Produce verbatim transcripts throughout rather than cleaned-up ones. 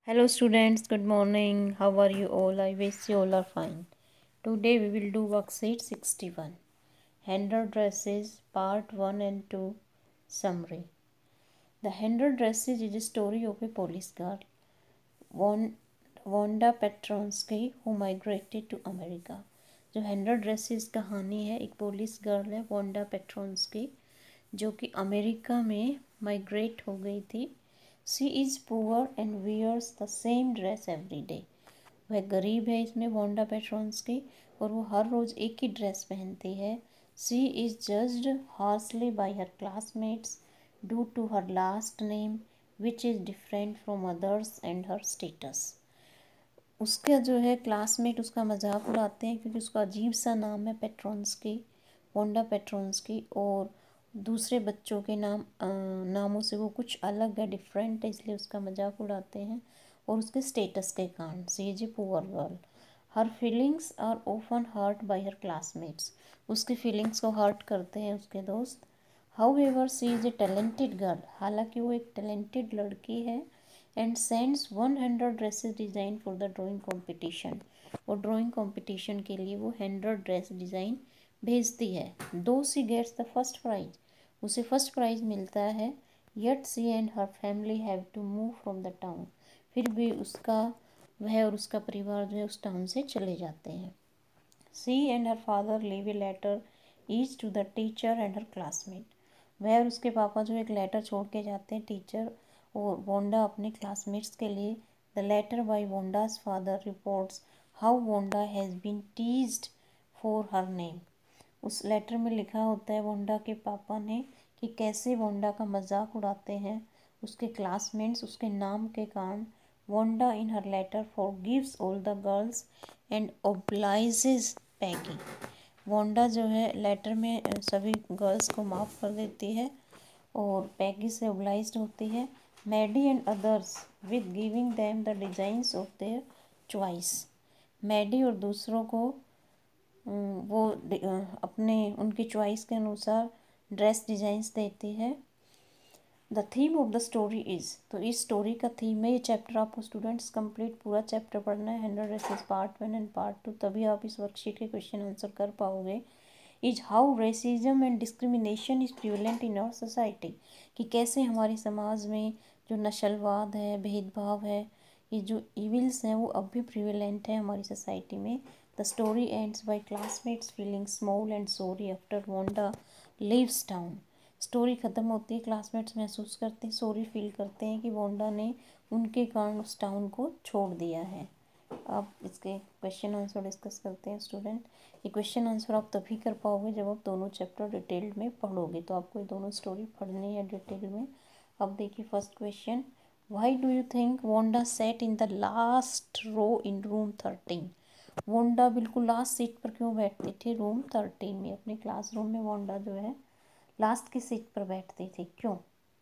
Hello students, good morning. How are you all? I wish you all are fine. Today we will do worksheet sixty-one. Handler dresses part one and two summary. The Handler dresses is a story of a police girl, Wanda Petronsky, who migrated to America. जो hundred dresses कहानी है, एक police girl है Wanda Petronski जो कि America में migrate हो गई थी. She is poor and wears the same dress every day. वह गरीब है इसमें वोंडा पेट्रोन्स्की और वो हर रोज़ एक ही ड्रेस पहनती है. She is judged harshly by her classmates due to her last name which is different from others and her status. उसका जो है क्लासमेट उसका मजाक उड़ाते हैं क्योंकि उसका अजीब सा नाम है पेट्रोन्स्की, वोंडा पेट्रोन्स्की, और दूसरे बच्चों के नाम नामों से वो कुछ अलग है, डिफरेंट है, इसलिए उसका मजाक उड़ाते हैं. और उसके स्टेटस के कारण she is a poor girl. Her feelings are often hurt by her classmates. उसकी फीलिंग्स को हर्ट करते हैं उसके दोस्त. However she is a talented girl. हालांकि वो एक टैलेंटेड लड़की है. And sends one hundred dresses design for the drawing competition. और ड्राइंग कॉम्पिटिशन के लिए वो हंड्रेड ड्रेस डिज़ाइन भेजती है. Though she gets the first prize. उसे फर्स्ट प्राइज मिलता है. Yet she and her family have to move from the town. फिर भी उसका वह और उसका परिवार जो है उस टाउन से चले जाते हैं. She and her father leave a letter each to the teacher and her classmate. वह और उसके पापा जो एक लेटर छोड़ के जाते हैं टीचर और वोंडा अपने क्लासमेट्स के लिए. The letter by Wanda's father reports how Wanda has been teased for her name. उस लेटर में लिखा होता है वोंडा के पापा ने कि कैसे वोंडा का मजाक उड़ाते हैं उसके क्लासमेट्स उसके नाम के कारण. Wanda in her letter for gives all the girls and obliges Peggy. Wanda जो है लेटर में सभी गर्ल्स को माफ़ कर देती है और पैगी से ओब्लाइज्ड होती है. Maddie and others with giving them the designs of their choice. Maddie और दूसरों को वो अपने उनकी चॉइस के अनुसार ड्रेस डिज़ाइंस देती है. The theme of the story is. तो इस स्टोरी का थीम है. ये चैप्टर आपको स्टूडेंट्स कंप्लीट पूरा चैप्टर पढ़ना है. Hundred dresses part one and part two, तभी आप इस वर्कशीट के क्वेश्चन आंसर कर पाओगे. Is how racism and discrimination is prevalent in our society. कि कैसे हमारे समाज में जो नस्लवाद है, भेदभाव है, ये जो इविल्स हैं वो अब भी प्रिवेलेंट है हमारी सोसाइटी में. The story ends by classmates feeling small and sorry after Wanda leaves town. Story ख़त्म होती है, क्लासमेट्स महसूस करते हैं, सॉरी फील करते हैं कि वोंडा ने उनके कारण उस टाउन को छोड़ दिया है. अब इसके क्वेश्चन आंसर डिस्कस करते हैं स्टूडेंट. ये क्वेश्चन आंसर आप तभी कर पाओगे जब आप दोनों चैप्टर डिटेल्ड में पढ़ोगे. तो आपको ये दोनों स्टोरी पढ़नी है डिटेल में. अब देखिए first question. Why do you think Wanda sat in the last row in room thirteen. Wanda बिल्कुल लास्ट सीट पर क्यों बैठती थी रूम थर्टीन में. अपने क्लासरूम में वोंडा जो है लास्ट की सीट पर बैठती थी, क्यों.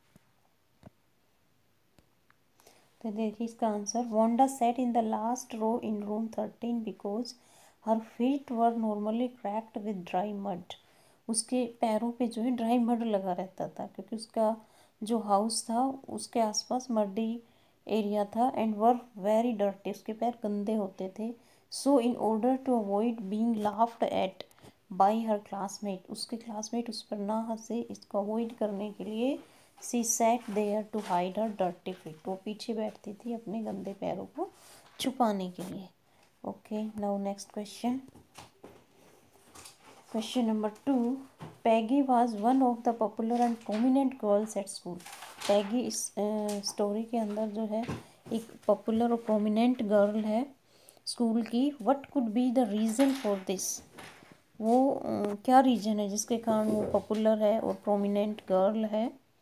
तो देखिए इसका answer. Wanda sat in the last row in room thirteen because her feet were normally cracked with dry mud. उसके पैरों पे जो है ड्राई मड लगा रहता था क्योंकि उसका जो हाउस था उसके आसपास मडी एरिया था. And were very dirty. उसके पैर गंदे होते थे. So in order to avoid being laughed at by her classmate. उसके क्लासमेट उस पर ना हंसे, इसको अवॉइड करने के लिए she sat there to hide her dirty feet. वो पीछे बैठती थी अपने गंदे पैरों को छुपाने के लिए. Okay, now next question. Question number two. Peggy was one of the popular and prominent girls at school. Peggy इस स्टोरी के अंदर जो है एक पॉपुलर और प्रोमिनेंट गर्ल है स्कूल की. What could be the reason for this. वो uh, क्या रीज़न है जिसके कारण वो पॉपुलर है और प्रोमिनेंट गर्ल है.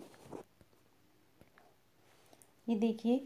ये देखिए.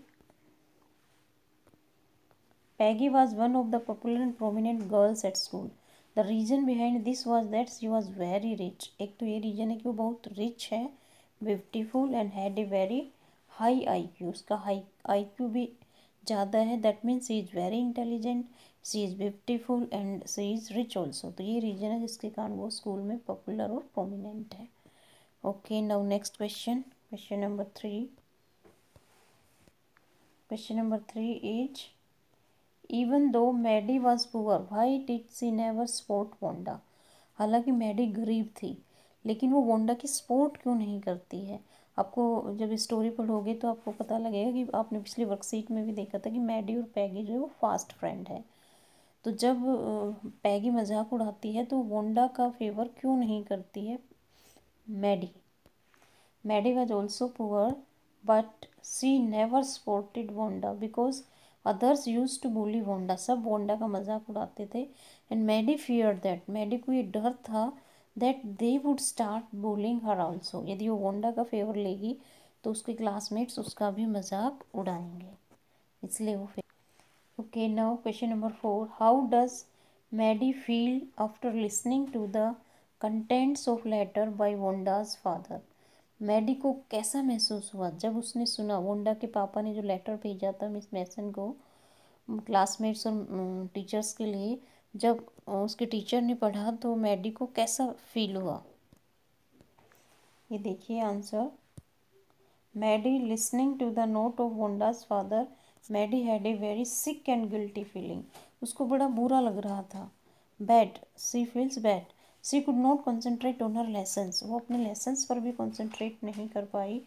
Peggy was one of the popular and prominent girls at school. The reason behind this was that she was very rich. एक तो ये रीज़न है कि वो बहुत रिच है, beautiful and had a very high I Q. उसका high I Q भी ज़्यादा है. That means she is very intelligent, she is beautiful and she is rich also. तो ये रीज़न है जिसके कारण वो स्कूल में पॉपुलर और प्रोमिनेंट है. Okay, now next question. Question number three. Question number three is even though Maddie was poor why did she never support Wanda. हालांकि मैडी गरीब थी लेकिन वो वोंडा की सपोर्ट क्यों नहीं करती है। आपको जब स्टोरी पढ़ोगे तो आपको पता लगेगा कि आपने पिछली वर्कशीट में भी देखा था कि मैडी और पैगी जो है वो फास्ट फ्रेंड है। तो जब पैगी मजाक उड़ाती है तो वोंडा का फेवर क्यों नहीं करती है Maddie. Maddie was also poor but she never supported Wanda because others used to bully Wanda. सब वोंडा का मजाक उड़ाते थे and Maddie fear that. Maddie को ये डर था that they would start bullying her also. यदि वो वोंडा का फेवर लेगी तो उसके क्लासमेट्स उसका भी मजाक उड़ाएंगे, इसलिए वो। Okay, now question number four. How does Maddie feel after listening to the contents of letter by Wonda's father? Maddie को कैसा महसूस हुआ जब उसने सुना वोंडा के पापा ने जो लेटर भेजा था मिस मैसन को क्लासमेट्स और टीचर्स के लिए। जब उसके टीचर ने पढ़ा तो मैडी को कैसा फील हुआ, ये देखिए answer. Maddie listening to the note of Wanda's father Maddie had a very sick and guilty feeling. उसको बड़ा बुरा लग रहा था। Bad, she feels bad. She could not concentrate on her lessons. वो अपने लेसन्स पर भी कॉन्सेंट्रेट नहीं कर पाई।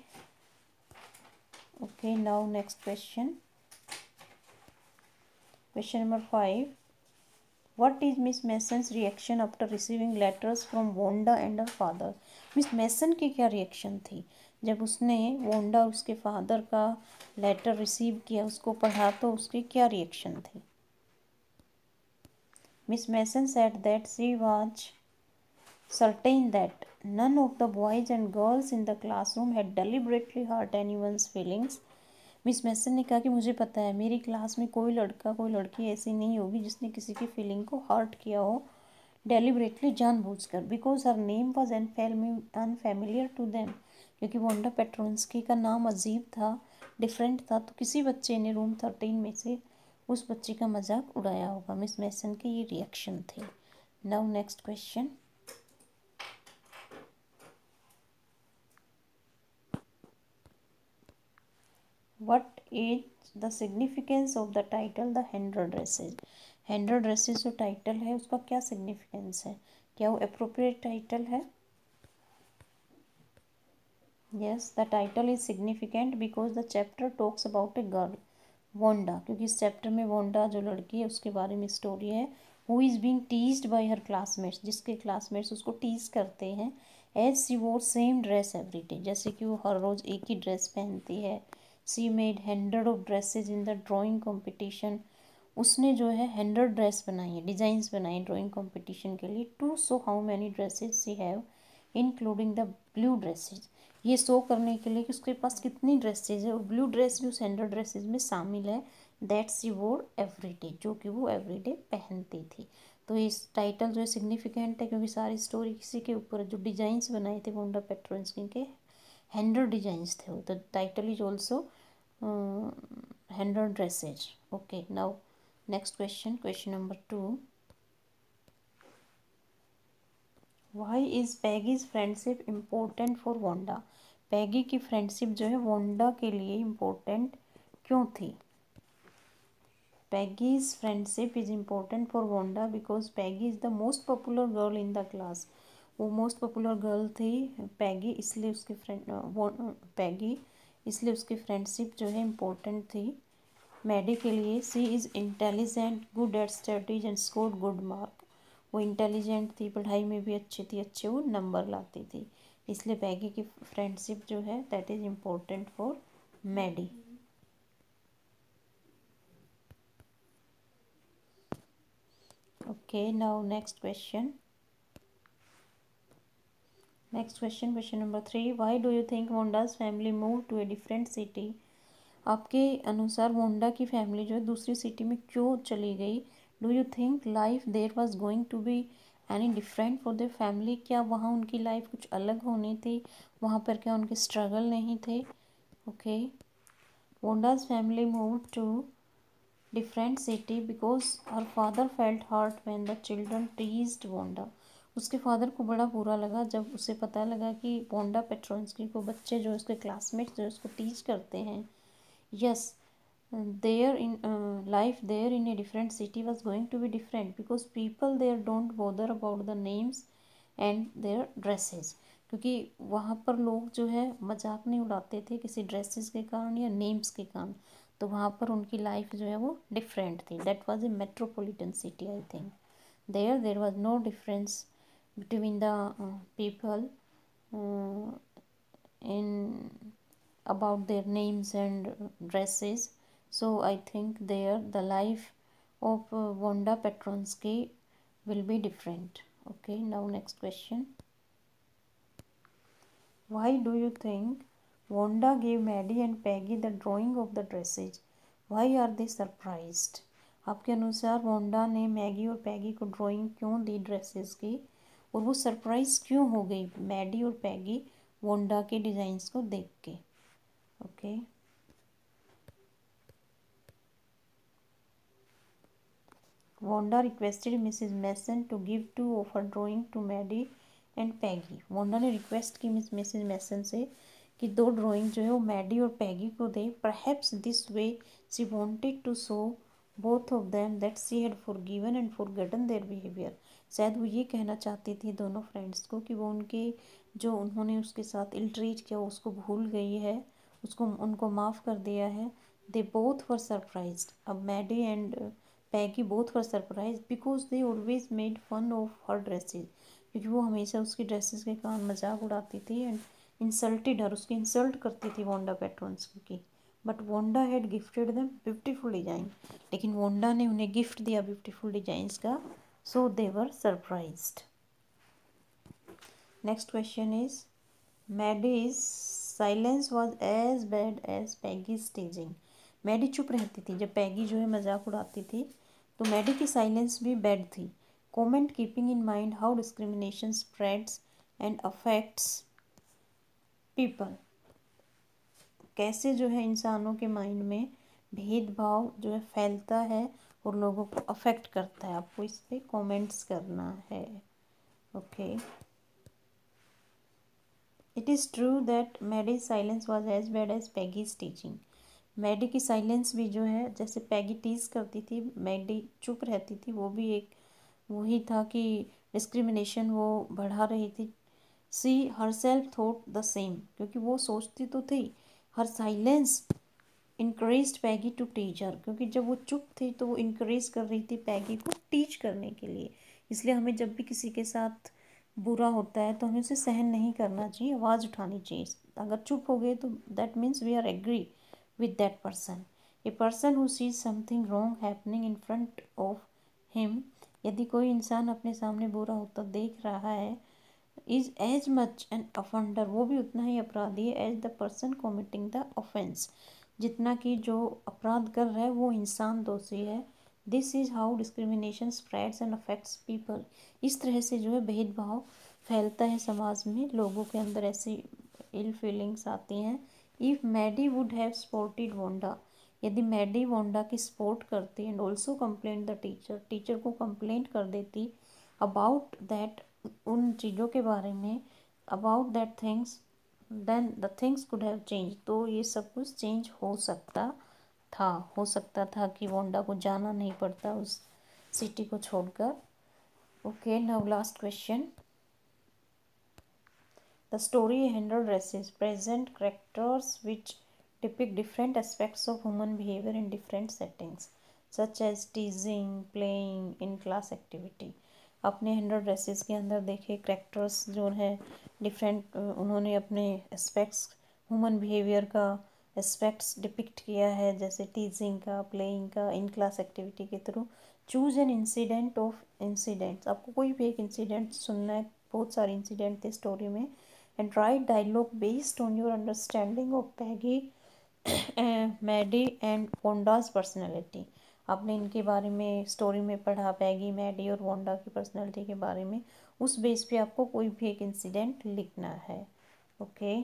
Okay, now next question. Question number five. What is Miss Mason's reaction after receiving letters from Wanda and her father? Miss Mason की क्या reaction थी जब उसने वोंडा और उसके फादर का लेटर रिसीव किया, उसको पढ़ा तो उसकी क्या रिएक्शन थी। Miss Mason said that she was certain that none of the boys and girls in the classroom had deliberately hurt anyone's feelings. Miss Mason ने कहा कि मुझे पता है मेरी क्लास में कोई लड़का कोई लड़की ऐसी नहीं होगी जिसने किसी की फीलिंग को हर्ट किया हो डेलिबरेटली, जानबूझकर। Because her name was unfamiliar to them, क्योंकि वोंडा पेट्रोन्स्की का नाम अजीब था, डिफरेंट था, तो किसी बच्चे ने रूम थर्टीन में से उस बच्चे का मजाक उड़ाया होगा। मिस मैसन की ये रिएक्शन थी। Now next question. What is the significance of the title The Hundred Dresses? Hundred dresses जो टाइटल है उसका क्या सिग्निफिकेंस है, क्या वो अप्रोप्रिएट टाइटल है। Yes, the title is significant because the chapter talks about a girl Wanda, क्योंकि इस चैप्टर में वोंडा जो लड़की है उसके बारे में स्टोरी है। Who is being teased by her classmates, जिसके क्लासमेट्स उसको टीज करते हैं। एज सी वोर सेम ड्रेस एवरी डे, जैसे कि वो हर रोज़ एक ही ड्रेस पहनती है। She made hundred of dresses in the drawing competition, उसने जो है हंड्रेड ड्रेस बनाई है, डिज़ाइंस बनाई ड्राइंग कॉम्पिटिशन के लिए। To show how many dresses she have including the blue dresses, ये शो करने के लिए कि उसके पास कितनी ड्रेसेज है और ब्लू ड्रेस भी उस हंड्रेड ड्रेसेज में शामिल है। दैट सी वोर एवरी डे, जो कि वो एवरी डे पहनती थी। तो इस टाइटल जो है सिग्निफिकेंट है क्योंकि सारी स्टोरी किसी के ऊपर, जो डिजाइंस बनाए थे वोंडा पेट्रोन्स्की के हंड्रेड डिजाइंस थे वो। तो title is also hundred dresses. Okay, now next question, question number two. Why is Peggy's friendship important for Wanda? Peggy की फ्रेंडशिप जो है वोंडा के लिए इम्पोर्टेंट क्यों थी। Peggy's friendship is important for Wanda because Peggy is the most popular girl in the class. वो most popular girl थी Peggy, इसलिए उसकी फ्रेंड पैगी इसलिए उसकी फ्रेंडशिप जो है इम्पोर्टेंट थी मैडी के लिए। She is intelligent, good at studies and score good mark. वो इंटेलिजेंट थी, पढ़ाई में भी अच्छी थी, अच्छे वो नंबर लाती थी, इसलिए पैगी की फ्रेंडशिप जो है that is important for Maddie. Okay, now next question. Next question, question number three. Why do you think Wanda's family move to a different city? आपके अनुसार वोंडा की फैमिली जो है दूसरी सिटी में क्यों चली गई? Do you think life there was going to be any different for their family? क्या वहाँ उनकी लाइफ कुछ अलग होनी थी? वहाँ पर क्या उनके स्ट्रगल नहीं थे? Okay, Wanda's family move to different city because her father felt hurt when the children teased Wanda. उसके फादर को बड़ा बुरा लगा जब उसे पता लगा कि वोंडा पेट्रोन्स्की को बच्चे जो उसके क्लासमेट्स जो उसको टीच करते हैं। Yes, their in uh, life there in a different city was going to be different, because people there don't bother about the names and their dresses, क्योंकि वहाँ पर लोग जो है मजाक नहीं उड़ाते थे किसी ड्रेसेस के कारण या नेम्स के कारण, तो वहाँ पर उनकी लाइफ जो है वो डिफरेंट थी. That was a metropolitan city I think. There there was no difference between the people in about their names and dresses. So I think there the life of uh, Wanda Petronsky will be different. Okay, now next question. Why do you think Wanda gave Maddie and Peggy the drawing of the dresses? Why are they surprised? आपके अनुसार Wanda ने Maggi और Peggy को drawing क्यों दी dresses की, और वो surprise क्यों हो गई मैडी और पैगी वोंडा के डिज़ाइंस को देख के? Okay, Wanda requested Mrs Mason to give two of her drawing to Maddie and Peggy. Wanda ने रिक्वेस्ट की मिस मिसेस मैसन से कि दो ड्राइंग जो है वो मैडी और पैगी को दे. Perhaps this way she wanted to show both of them that she had forgiven and forgotten their behaviour. शायद वो ये कहना चाहती थी दोनों फ्रेंड्स को कि वो उनके जो उन्होंने उसके साथ इल ट्रीट किया उसको भूल गई है, उसको उनको माफ़ कर दिया है. They both were surprised. अब Maddie and Peggy both were surprise because they always made fun of her dresses, क्योंकि वो हमेशा उसकी ड्रेसेस के कारण मजाक उड़ाती थी एंड इंसल्टेड हर, उसकी इंसल्ट करती थी वोंडा पेट्रोन्स्की की. But Wanda had gifted them beautiful design. लेकिन वोंडा ने उन्हें गिफ्ट दिया ब्यूटीफुल डिजाइंस का. So they were surprised. Next question is Maddie's silence was as bad as Peggy's teasing. Maddie चुप रहती थी जब पैगी जो है मजाक उड़ाती थी, तो मैडी की साइलेंस भी बैड थी. Comment keeping in mind how discrimination spreads and affects people. कैसे जो है इंसानों के माइंड में भेदभाव जो है फैलता है और लोगों को अफेक्ट करता है. आपको इस पर कॉमेंट्स करना है. Okay, it is true that Maddie's silence was as bad as Peggy's teaching. Maddie की साइलेंस भी जो है, जैसे पैगी टीज करती थी मैडी चुप रहती थी, वो भी एक वही था कि डिस्क्रिमिनेशन वो बढ़ा रही थी. She herself thought the same, क्योंकि वो सोचती तो थी. Her silence increase Peggy to teacher, क्योंकि जब वो चुप थी तो वो इनक्रेज कर रही थी पैगी को टीच करने के लिए. इसलिए हमें जब भी किसी के साथ बुरा होता है तो हमें उसे सहन नहीं करना चाहिए, आवाज़ उठानी चाहिए. अगर चुप हो गए तो that means we are agree with that person. A person who sees something wrong happening in front of him, यदि कोई इंसान अपने सामने बुरा होता देख रहा है, is as much an offender, वो भी उतना ही अपराधी है as the person committing the offense, जितना कि जो अपराध कर रहा है वो इंसान दोषी है. This is how discrimination spreads and affects people. इस तरह से जो है भेदभाव फैलता है समाज में, लोगों के अंदर ऐसी इल फीलिंग्स आती हैं. If Maddie would have supported Wanda, यदि मैडी वोंडा की सपोर्ट करती and also complaint the teacher, teacher को कंप्लेंट कर देती अबाउट दैट, उन चीज़ों के बारे में, about that things, then the things could have change. तो ये सब कुछ चेंज हो सकता था हो सकता था कि वोंडा को जाना नहीं पड़ता उस सिटी को छोड़कर. Okay, now last question. The story Hundred Dresses present characters which depict different aspects of human behavior in different settings, such as teasing, playing, in-class activity. अपने हंड्रेड ड्रेसेस के अंदर देखे करेक्टर्स जो है डिफरेंट, उन्होंने अपने एस्पेक्ट्स ह्यूमन बिहेवियर का aspects depict किया है, जैसे टीजिंग का, प्लेइंग का, इन क्लास एक्टिविटी के थ्रू. Choose an incident of incidents. आपको कोई भी एक इंसिडेंट सुनना है, बहुत सारे इंसिडेंट थे स्टोरी में. And write dialogue based on your understanding of Peggy, Maddie and Wonda's personality. आपने इनके बारे में स्टोरी में पढ़ा, पैगी, मैडी और वोंडा की पर्सनैलिटी के बारे में. उस बेस पे आपको कोई भी एक इंसिडेंट लिखना है. Okay,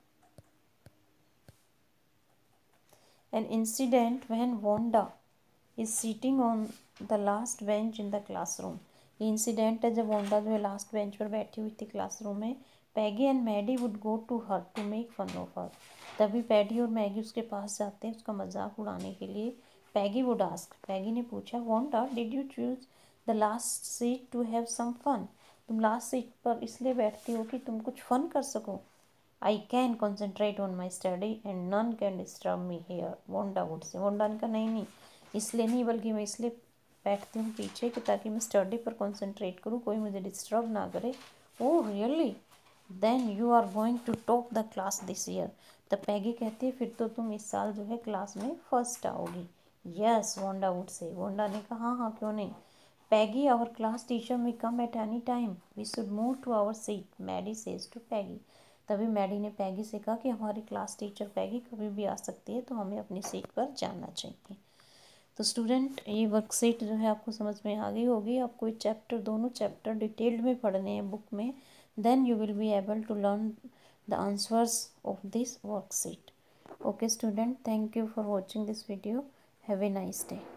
an incident when Wanda is sitting on the last bench in the classroom. ये इंसिडेंट है जब वोंडा जो है लास्ट बेंच पर बैठी हुई थी क्लासरूम में. Peggy and Maddie would go to her to make fun of her. तभी पैडी और मैगी उसके पास जाते हैं उसका मजाक उड़ाने के लिए। पैगी वुड आस्क, पैगी ने पूछा, Wanda did you choose the last seat to have some fun? तुम लास्ट सीट पर इसलिए बैठती हो कि तुम कुछ फन कर सको। I can concentrate on my study and none can disturb me here, Wanda would say. Wanda ने कहा, नहीं नहीं इसलिए नहीं, बल्कि मैं इसलिए बैठती हूँ पीछे कि ताकि मैं स्टडी पर कॉन्सेंट्रेट करूँ, कोई मुझे डिस्टर्ब ना करे। Oh really, then you are going to top the class this year. तब पैगी कहती है, फिर तो तुम इस साल जो है क्लास में फर्स्ट आओगी। Yes, Wanda would say. Wanda ने कहा, हाँ हाँ क्यों नहीं। पैगी, our class teacher may come at any time, we should move to our seat, Maddie says to Peggy. तभी मैडी ने पैगी से कहा कि हमारी क्लास टीचर पैगी कभी भी आ सकती है, तो हमें अपनी सीट पर जाना चाहिए। तो स्टूडेंट, ये वर्कशीट जो है आपको समझ में आ गई होगी। आपको ये चैप्टर, दोनों चैप्टर डिटेल्ड में पढ़ने हैं बुक में, then you will be able to learn the answers of this worksheet. Okay student, thank you for watching this video, have a nice day.